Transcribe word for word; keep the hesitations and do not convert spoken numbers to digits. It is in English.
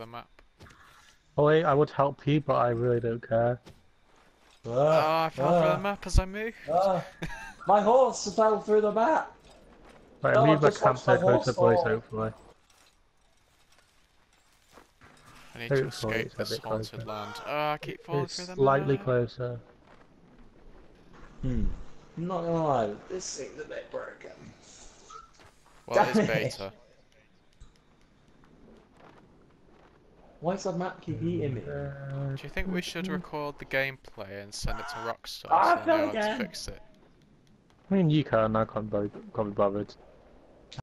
the map. Oh wait, I would help you, but I really don't care. Oh, Ah, I fell through the ah, map as I moved. ah. My horse fell through the map. Right, No, move I've my just camp watched my so close horse to the boys, fall. hopefully. I need to Hopefully escape it's a this bit haunted closer. land. Oh, I keep falling It's through the slightly map. closer. Hmm. I'm not gonna lie, this thing's a bit broken. Well, it is Damn it. beta. Why does that map keep eating me? Uh, Do you think we should record the gameplay and send it to Rockstar Ah, so I they know fell how to again. fix it? I mean, you can, I can't be, can't be bothered.